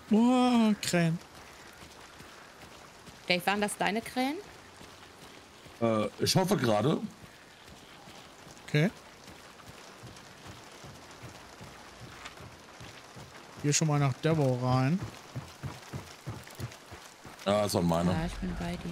Boah, Krähen. Dave, waren das deine Krähen? Ich hoffe gerade. Okay. Hier schon mal nach Devo rein. Ja, das war meine. Ja, ich bin bei dir.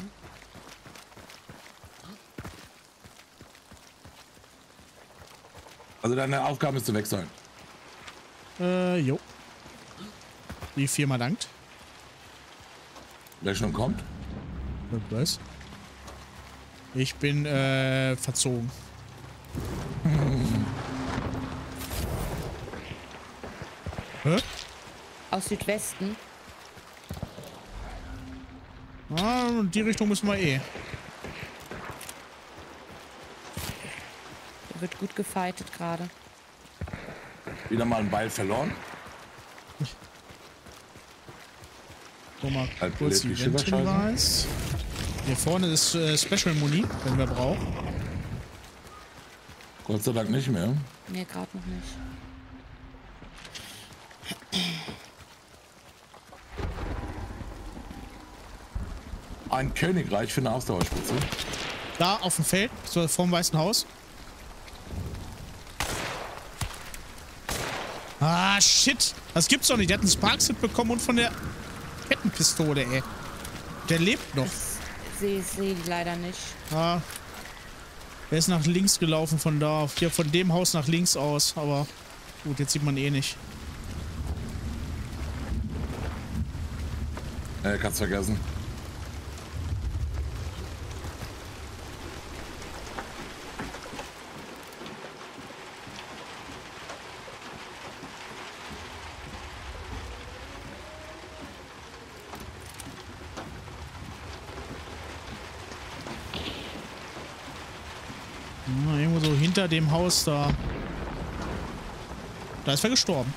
Also deine Aufgabe ist zu weg sein. Jo. Die Firma dankt. Wer schon kommt? Was? Ich bin, verzogen. Hä? Aus Südwesten. Ah, in die Richtung müssen wir eh. Da wird gut gefightet gerade. Wieder mal ein Beil verloren. So, mal Halt kurz die Schifferscheiße. Hinweis. Hier vorne ist Special Muni, wenn wir brauchen. Gott sei Dank nicht mehr. Nee, gerade noch nicht. Ein Königreich für eine Ausdauerspitze. Da auf dem Feld, so vorm Weißen Haus. Ah, shit. Das gibt's doch nicht. Der hat einen Sparks-Hit bekommen und von der Kettenpistole, ey. Der lebt noch. Sehe die leider nicht. Ah. Er ist nach links gelaufen von da. Hier von dem Haus nach links aus. Aber gut, jetzt sieht man eh nicht. Kannst vergessen. Ja, irgendwo so hinter dem Haus da. Da ist er gestorben.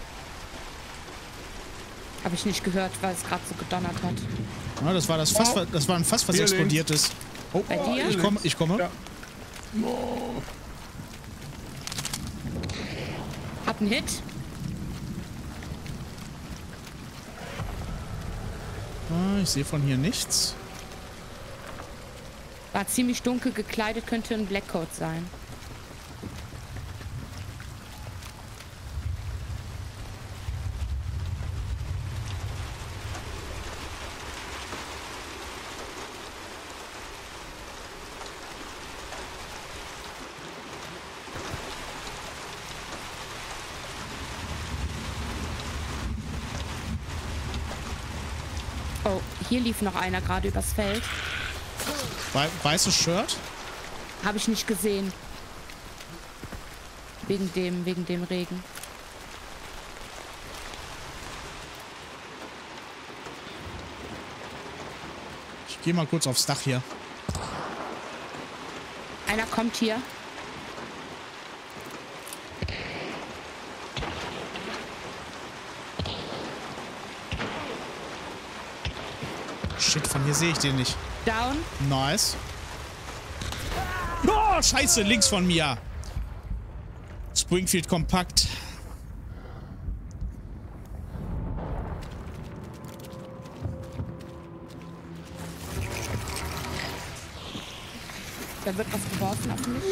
Habe ich nicht gehört, weil es gerade so gedonnert hat. Ja, das war das Fass, das war ein Fass, was Hier explodiert ist. Oh, Bei dir? ich komme. Ja. Oh. Hab einen Hit. Ah, ich sehe von hier nichts. War ziemlich dunkel gekleidet, könnte ein Blackcoat sein. Oh, hier lief noch einer gerade übers Feld. Weißes Shirt? Habe ich nicht gesehen. Wegen dem Regen. Ich gehe mal kurz aufs Dach hier. Einer kommt hier. Shit, von hier sehe ich den nicht. Down. Nice. Oh, scheiße, links von mir. Springfield kompakt. Da wird was geworfen auf mich.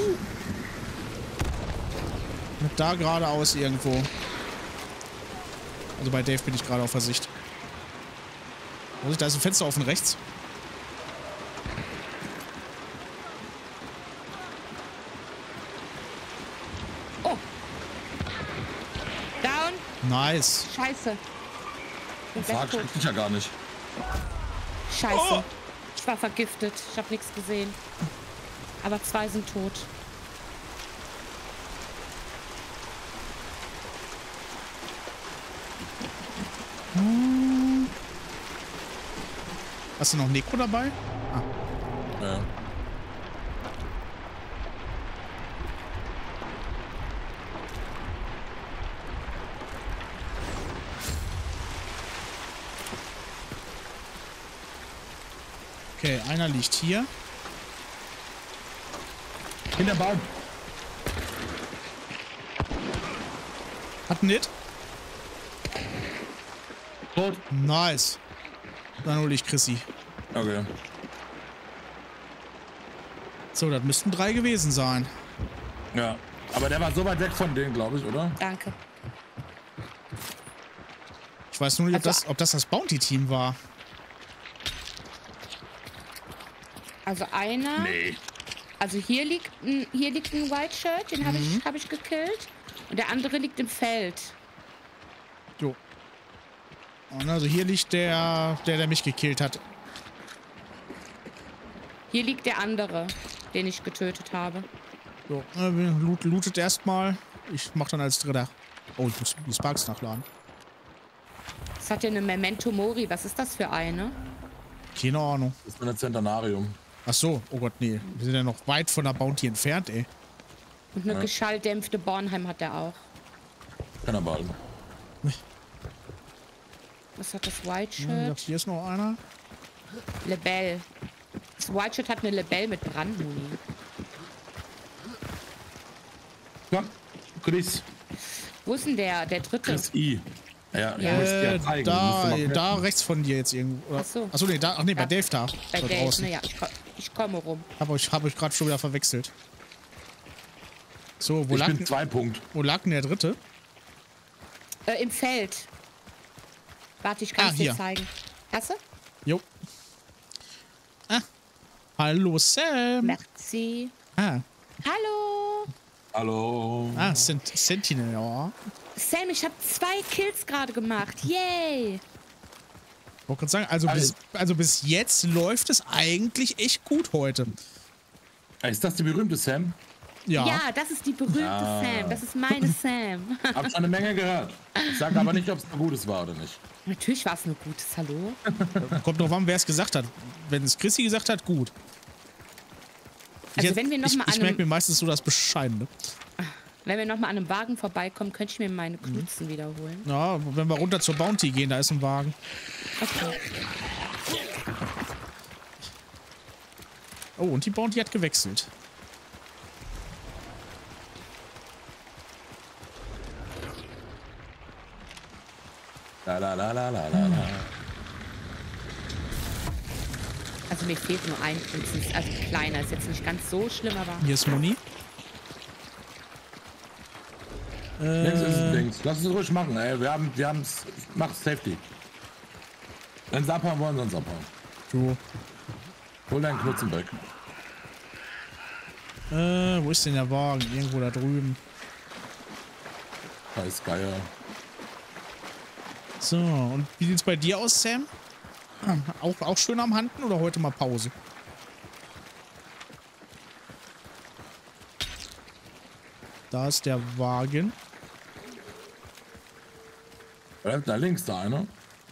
Da geradeaus irgendwo. Also bei Dave bin ich gerade auf der Sicht. Also, da ist ein Fenster offen rechts. Oh. Down. Nice. Scheiße. Fuck, schreckt dich ja gar nicht. Scheiße. Oh. Ich war vergiftet. Ich habe nichts gesehen. Aber 2 sind tot. Hast du noch Neko dabei? Ah. Ja. Okay, einer liegt hier. In der Baum. Hat einen Hit. Tot. Nice. Dann hole ich Chrissy. Okay. So, das müssten 3 gewesen sein. Ja. Aber der war so weit weg von denen, glaube ich, oder? Danke. Ich weiß nur nicht, Also- ob das Bounty-Team war. Also einer. Nee. Also hier liegt ein White Shirt, den hab ich gekillt. Und der andere liegt im Feld. Jo. Und also hier liegt der mich gekillt hat. Hier liegt der andere, den ich getötet habe. So, lootet erstmal. Ich mach dann als Dritter. Oh, ich muss die Sparks nachladen. Das hat ja eine Memento Mori. Was ist das für eine? Keine Ahnung. Das ist ein Centenarium. Ach so, oh Gott, nee. Wir sind ja noch weit von der Bounty entfernt, ey. Und eine geschalldämpfte Bornheim hat er auch. Kann er behalten. Was hat das White Ja, wie gesagt, Shirt? hier ist noch einer. Lebel. Das White Shirt hat eine Lebel mit Brandmuni. Ja, Chris. Wo ist denn der dritte? Chris I. Ja, Ja. muss dir zeigen. Du musst Da, mal da rechts von dir jetzt irgendwo. Oder? Ach so. Achso, nee, da, ach nee, bei Ja. Dave da. Bei da Dave, draußen. ne, ja, ich komme rum. Hab euch gerade schon wieder verwechselt. So, Ich bin 2 Punkt. wo lag denn der dritte? Im Feld. Warte, ich kann es dir hier. zeigen. Hast du? Jo. Ah. Hallo, Sam. Merci. Ah, Hallo. Hallo. Sentinel, ja. Sam, ich habe 2 Kills gerade gemacht. Yay. Ich wollte gerade sagen, also bis jetzt läuft es eigentlich echt gut heute. Ist das die berühmte Sam? Ja. Ja, das ist die berühmte Sam. Das ist meine Sam. Hab schon eine Menge gehört. Ich sag aber nicht, ob es ein gutes war oder nicht. Natürlich war es ein gutes Hallo. Kommt drauf an, wer es gesagt hat. Wenn es Chrissy gesagt hat, gut. Also wenn wir noch mal ich merke mir meistens so das Bescheidene. Wenn wir nochmal an einem Wagen vorbeikommen, könnte ich mir meine Knutzen wiederholen. Ja, wenn wir runter zur Bounty gehen, da ist ein Wagen. Okay. Oh, und die Bounty hat gewechselt. La la la la la la. Also mir fehlt nur ein Knutzen. Also kleiner, ist jetzt nicht ganz so schlimm, aber... Hier ist Muni. Links ist es links. Lass es ruhig machen, ey. Wir haben's. Mach Safety. Wenn sie abhauen wollen, sonst abhauen. Du. Hol deinen Knutzen weg. Wo ist denn der Wagen? Irgendwo da drüben. Da ist Geier. So, und wie sieht's bei dir aus, Sam? Auch schön am Handen oder heute mal Pause? Da ist der Wagen. Da links da einer.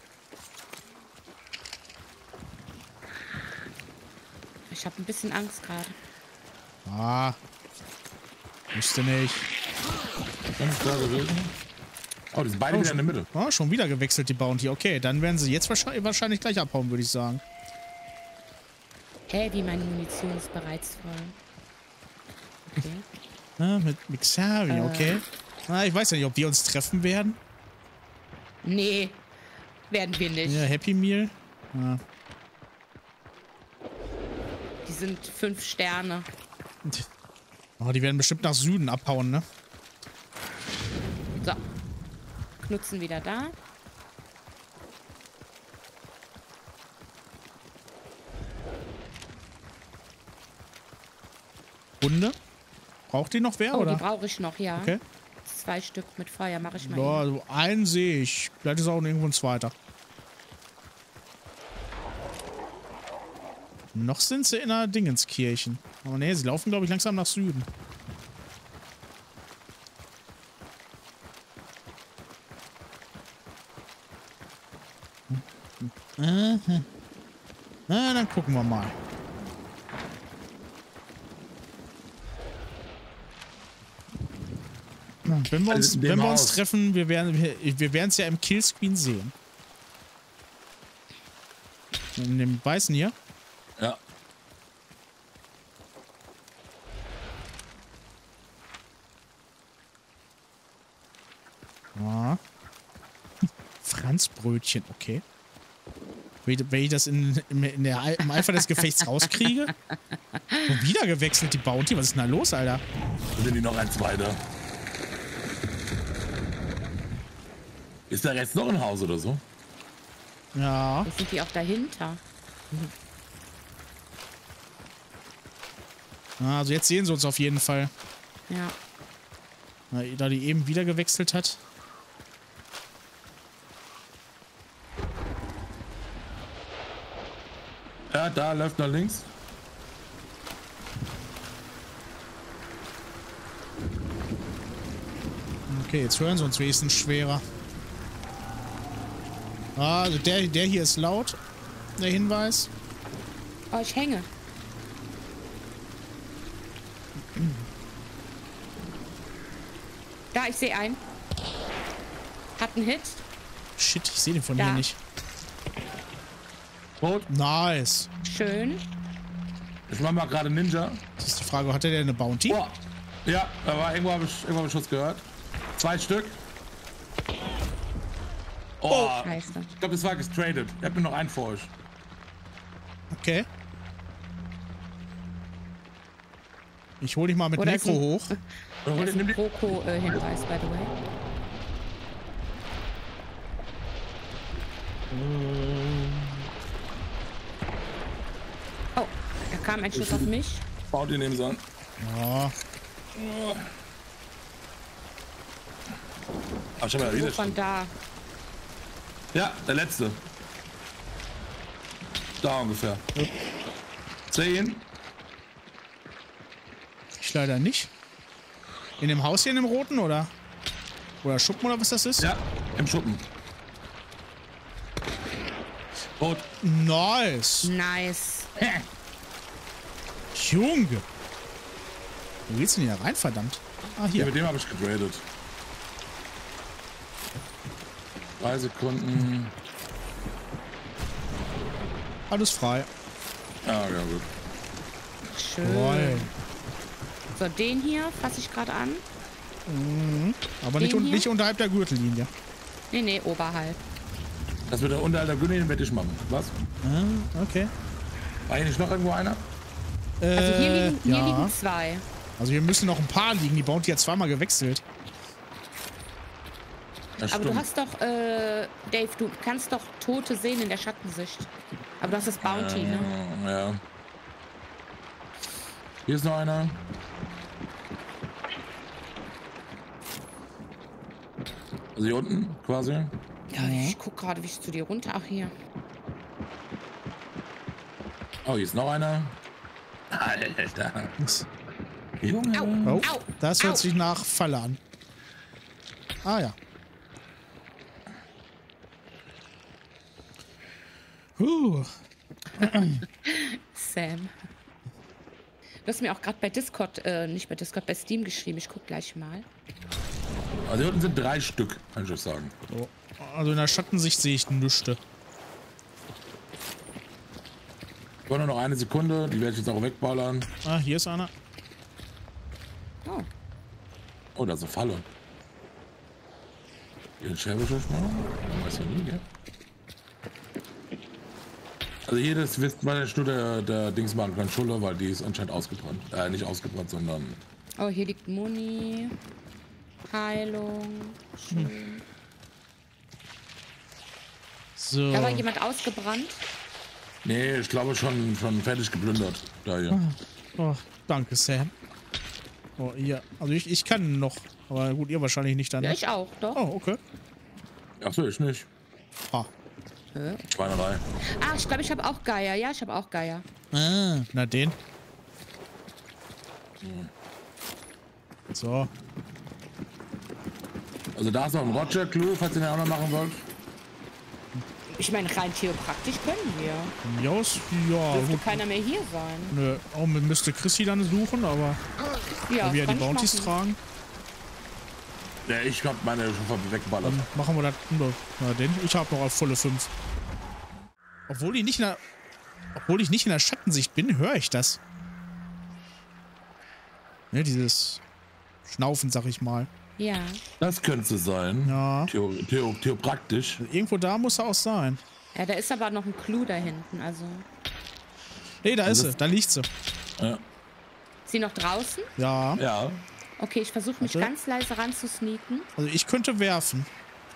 Ich habe ein bisschen Angst gerade. Ah. Wusste nicht. Ganz klar gewesen. Oh, die sind beide wieder in der Mitte. Ah, schon wieder gewechselt, die Bounty. Okay, dann werden sie jetzt wahrscheinlich gleich abhauen, würde ich sagen. Hey, wie meine Munition ist bereits voll. Okay. Ah, mit Mixari, okay. Ah, ich weiß ja nicht, ob wir uns treffen werden. Nee, werden wir nicht. Ja, Happy Meal. Ah. Die sind 5 Sterne. Oh, die werden bestimmt nach Süden abhauen, ne? So. Knutzen wieder da. Hunde? Braucht die noch wer, Oh, oder? die brauche ich noch, ja. Okay. 2 Stück mit Feuer mache ich mal. Ja, eben. also einen sehe ich. Vielleicht ist auch irgendwo ein zweiter. Noch sind sie in der Dingenskirchen. Aber nee, sie laufen, glaube ich, langsam nach Süden. Na, dann gucken wir mal. Na, wenn wir uns, in dem wenn wir uns Haus. treffen, wir werden es ja im Killscreen sehen. In dem Weißen hier. Ja. Ja. Franzbrötchen, okay. Wenn ich das im Eifer des Gefechts rauskriege. Und wieder gewechselt, die Bounty. Was ist denn da los, Alter? Sind die noch ein zweiter? Ist der Rest noch im Haus oder so? Ja. Jetzt sind die auch dahinter. Also jetzt sehen sie uns auf jeden Fall. Ja. Da die eben wieder gewechselt hat. Ja, da läuft nach links. Okay, jetzt hören sie uns wenigstens schwerer. Also der hier ist laut. Der Hinweis. Oh, ich hänge. Da, ich sehe einen. Hat einen Hit. Shit, ich sehe den von Da. hier nicht. Rot. Nice. Schön. Ich mach mal gerade Ninja. Das ist die Frage, hat der eine Bounty? Oh. Ja, da war irgendwo habe ich Schuss gehört. 2 Stück. Oh, Scheiße. ich glaube, das war gestradet. Ich hab nur noch einen vor euch. Okay. Ich hol dich mal mit Oder Nekro ist ein- hoch. Das ist Nimm ein die- Proko-Hinweis, by the way. Oh, da kam ein Schuss auf mich. Baut ihr neben so an. Ja. Aber ich hab ja So wieder von da. Ja, der letzte. Da ungefähr. 10. Ich leider nicht. In dem Haus hier in dem Roten, oder? Oder Schuppen, oder was das ist? Ja, im Schuppen. Rot. Nice. Nice. Junge. Wo geht's denn hier rein, verdammt? Ah, Ja, hier. mit dem habe ich gegradet. 3 Sekunden. Alles frei. Ja, ja, gut. Schön. Jawohl. So, den hier fasse ich gerade an. Aber nicht, Den hier? nicht unterhalb der Gürtellinie. Nee, oberhalb. Das wird der unterhalb der Günni, den werde ich machen. Was? Ah, okay. War hier nicht noch irgendwo einer? Also hier ja. liegen 2. Also hier müssen noch ein paar liegen. Die Bounty hat zweimal gewechselt. Ja, Aber du hast doch, Dave, du kannst doch Tote sehen in der Schattensicht. Aber du hast das Bounty, ne? Ja. Hier ist noch einer. Also hier unten quasi. Ja, ich guck gerade, wie ich zu dir runter. Ach, hier. Oh, hier ist noch einer. Alter. Junge. Au. Oh, Au. das hört Au. sich nach Falle an. Ah ja. Sam. Du hast mir auch gerade bei Discord, nicht bei Discord, bei Steam geschrieben. Ich guck gleich mal. Also hier unten sind 3 Stück, kann ich euch sagen. So. Also in der Schattensicht sehe ich nüchte. Ich war nur noch 1 Sekunde, die werde ich jetzt auch wegballern. Ah, hier ist einer. Oh. Oh, da ist eine Falle. Hier Scherbe schon mal? Man weiß ja nie, gell? Also hier, das wisst man jetzt nur der Dingsmark ganz Schulle, weil die ist anscheinend ausgebrannt. Nicht ausgebrannt, sondern... Oh, hier liegt Muni. Heilung. Schön. So. Da war jemand ausgebrannt. Nee, ich glaube schon fertig geplündert. Da hier. Oh, danke, Sam. Oh, hier. Also ich kann noch. Aber gut, ihr wahrscheinlich nicht dann. Ja, Ne? ich auch, doch. Oh, okay. Achso, ich nicht. Ha. Schweinerei. Ah, ich glaube, ich habe auch Geier. Ja, ich habe auch Geier. Ah, na den. So. Also da ist noch ein Roger Clue, falls ihr den auch noch machen wollt. Ich meine, rein theopraktisch können wir. Jos, ja, Dürfte gut. keiner mehr hier sein. Nö, auch müsste Chrissy dann suchen, aber Ja, wir ja die kann ich Bounties machen. tragen. Ja, ich hab meine schon weggeballert. Dann machen wir das. Na den. Ich habe noch auf volle 5. Obwohl ich nicht in der Schattensicht bin, höre ich das. Ne, dieses Schnaufen, sag ich mal. Ja. Das könnte sein. Ja. Theopraktisch. Irgendwo da muss er auch sein. Ja, da ist aber noch ein Clou da hinten, also. Nee, da ist sie. Da liegt sie. Ja. Ist sie noch draußen? Ja. Ja. Okay, ich versuche mich Warte. ganz leise ranzusneaken. Also ich könnte werfen.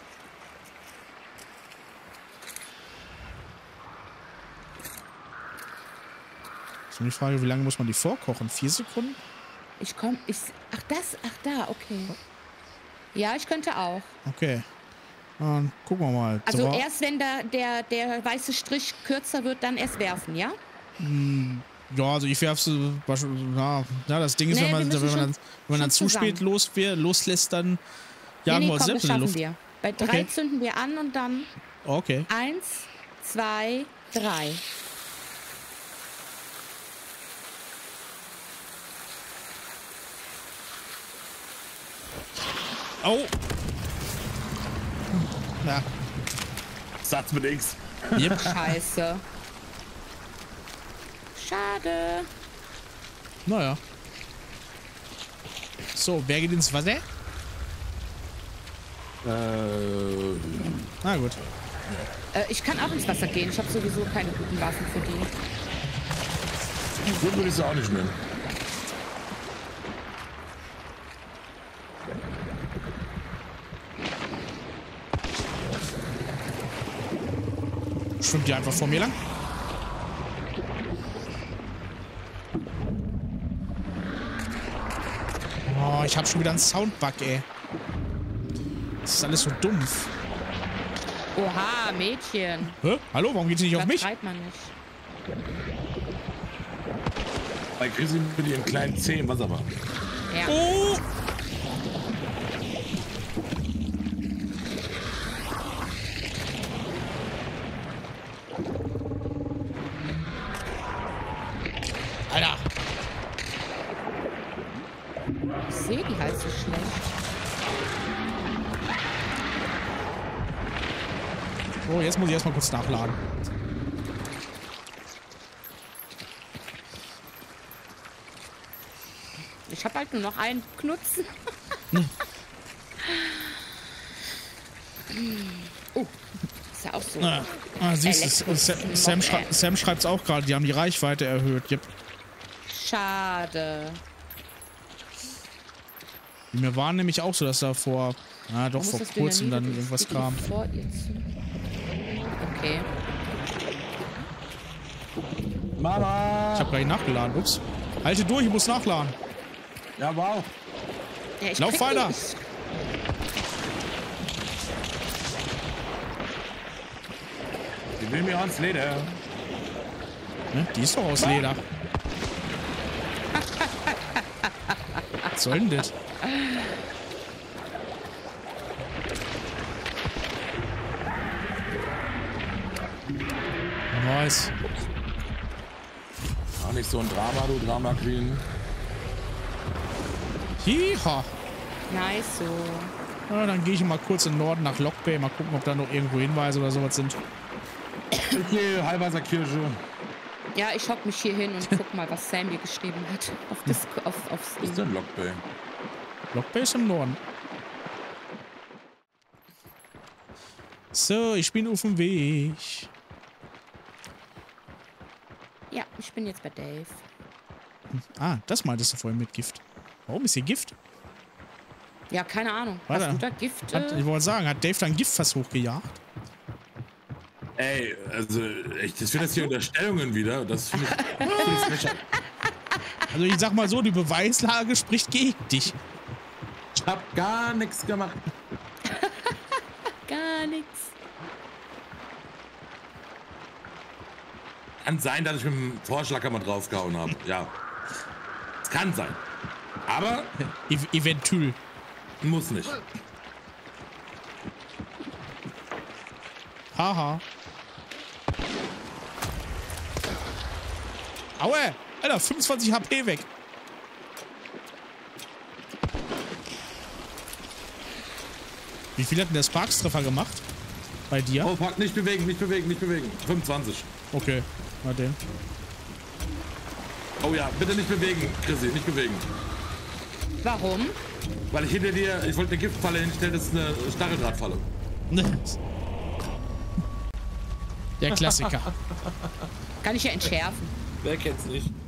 Ist nur die Frage, wie lange muss man die vorkochen? 4 Sekunden? Ach, da, okay. Ja, ich könnte auch. Okay. Dann gucken wir mal. Also So. erst wenn der weiße Strich kürzer wird, dann erst werfen, ja? Ja, also ich werfe sie. Ja, das Ding ist, Nee, wenn man dann schon zu spät loslässt, dann jagen wir uns komm, selbst das in die schaffen Luft. wir. Bei 3 Okay. zünden wir an und dann Okay. 1, 2, 3. Oh! Ja. Satz mit X. Yep. Scheiße. Schade. Naja. So, wer geht ins Wasser? Na gut. Ich kann auch ins Wasser gehen. Ich habe sowieso keine guten Waffen für die. Gut würde ich es auch nicht nennen. Schwimmt die einfach vor mir lang? Oh, ich habe schon wieder einen Soundbug, ey. Das ist alles so dumpf. Oha, Mädchen. Hä? Hallo, warum geht sie nicht auf Das mich? treibt man nicht. Bei Chrissy mit ihren kleinen Zehen, was aber. Ja. Oh! Alter! Ich sehe die halt so schlecht. Oh, jetzt muss ich erstmal kurz nachladen. Ich habe halt nur noch einen Knutzen. Oh, ist ja auch so. Siehst du, Sam schreibt es auch gerade, die haben die Reichweite erhöht. Yep. Schade. Mir war nämlich auch so, dass da vor Muss das kurzem dann Dynamit irgendwas jetzt kam. vor ihr zünden? Okay. Mama! Ich habe gar nicht nachgeladen. Ups. Halte durch, ich muss nachladen. Ja, wow. Ja, ich Lauf krieg weiter. nicht. Die will mir ans Leder. Ne? Die ist doch aus Leder. Was soll denn das? Nice. Auch nicht so ein Drama, du Drama Queen. Hiha. Nice so. Ja, dann gehe ich mal kurz in den Norden nach Lock Bay. Mal gucken, ob da noch irgendwo Hinweise oder sowas sind. Okay, Heilwasser Kirche. Ja, ich hock mich hier hin und guck mal, was Sam hier geschrieben hat. Auf Was ist denn Lock Bay? Lock Bay ist im Norden. So, ich bin auf dem Weg. Ja, ich bin jetzt bei Dave. Ah, das meintest du vorhin mit Gift. Warum ist hier Gift? Ja, keine Ahnung. Warte. Hast du da Gift? Ich wollte sagen, hat Dave da ein Giftfass hochgejagt? Ey, also echt, das wird jetzt hier Unterstellungen wieder. Das finde ich lächerlich. Also ich sag mal so, die Beweislage spricht gegen dich. Ich hab gar nichts gemacht. Gar nichts. Kann sein, dass ich mit dem Vorschlag mal draufgehauen habe. Ja. Es kann sein. Aber Eventuell. muss nicht. Haha. Aue! Alter, 25 HP weg. Wie viel hat denn der Sparks-Treffer gemacht? Bei dir? Oh, fuck, nicht bewegen, nicht bewegen, nicht bewegen. 25. Okay, mal den. Oh ja, bitte nicht bewegen, Chrissy, nicht bewegen. Warum? Weil ich hinter dir, ich wollte eine Giftfalle hinstellen, das ist eine Stacheldrahtfalle. Der Klassiker. Kann ich ja entschärfen. Wer kennt's nicht?